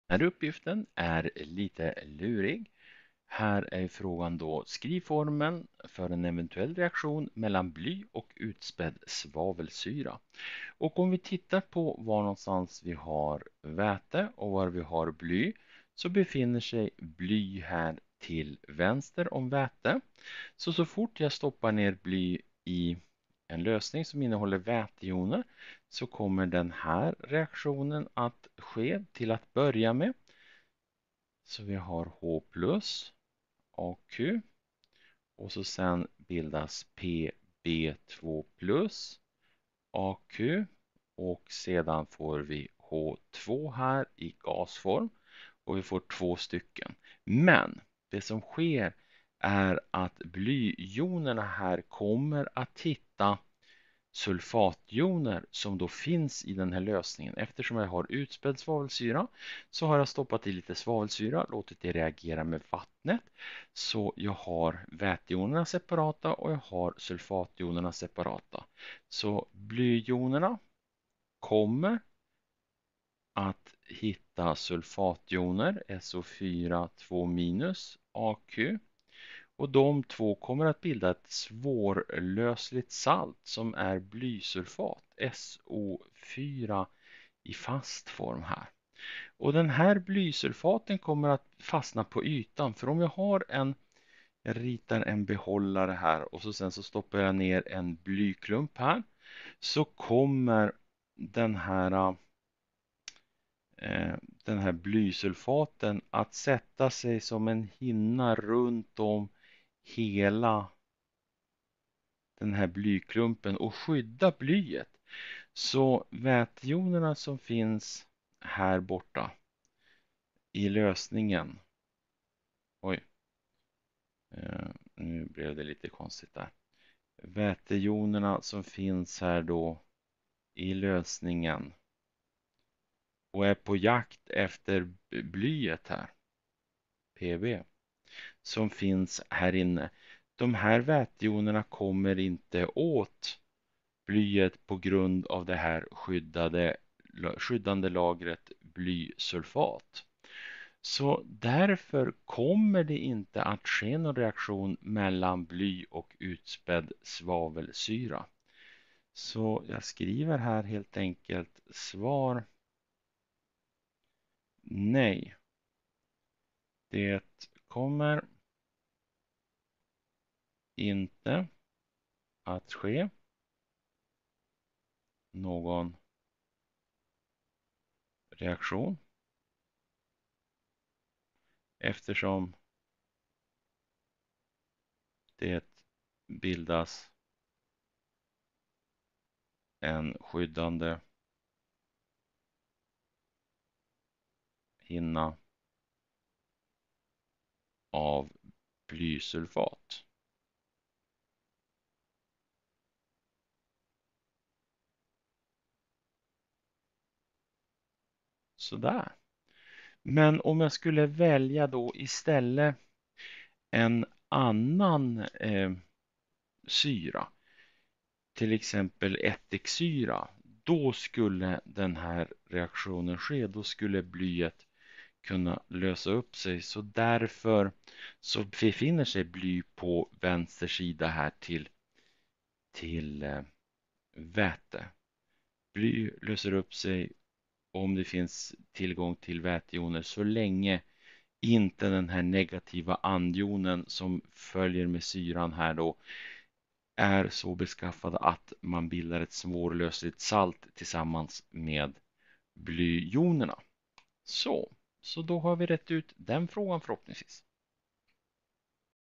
Den här uppgiften är lite lurig. Här är frågan då skrivformen för en eventuell reaktion mellan bly och utspädd svavelsyra. Och om vi tittar på var någonstans vi har väte och var vi har bly, så befinner sig bly här till vänster om väte. Så fort jag stoppar ner bly i en lösning som innehåller vätejoner, så kommer den här reaktionen att ske till att börja med. Så vi har H plus AQ och så sen bildas PB2 plus AQ och sedan får vi H2 här i gasform och vi får 2 stycken. Men det som sker är att blyjonerna här kommer att hitta sulfatjoner som då finns i den här lösningen. Eftersom jag har utspädd svavelsyra så har jag stoppat i lite svavelsyra, låtit det reagera med vattnet. Så jag har vätejonerna separata och jag har sulfatjonerna separata. Så blyjonerna kommer att hitta sulfatjoner, SO4 2 minus AQ. Och de två kommer att bilda ett svårlösligt salt som är blysulfat, SO4 i fast form här. Och den här blysulfaten kommer att fastna på ytan, för om jag ritar en behållare här och sen så stoppar jag ner en blyklump här, så kommer den här blysulfaten att sätta sig som en hinna runt om hela den här blyklumpen och skydda blyet. Så vätejonerna som finns här borta i lösningen, nu blev det lite konstigt där. Vätejonerna som finns här då i lösningen och är på jakt efter blyet här, PB, som finns här inne. De här vätejonerna kommer inte åt blyet på grund av det här skyddande lagret blysulfat. Så därför kommer det inte att ske någon reaktion mellan bly och utspädd svavelsyra. Så jag skriver här helt enkelt svar nej. Det kommer inte att ske någon reaktion eftersom det bildas en skyddande hinna av blysulfat. Sådär. Men om jag skulle välja då istället en annan syra, till exempel ättiksyra, då skulle den här reaktionen ske. Då skulle blyet kunna lösa upp sig. Så därför så befinner sig bly på vänster sida här till väte. Bly löser upp sig om det finns tillgång till vätejoner så länge inte den här negativa anjonen som följer med syran här då är så beskaffad att man bildar ett svårlösligt salt tillsammans med blyjonerna. Så då har vi rätt ut den frågan förhoppningsvis.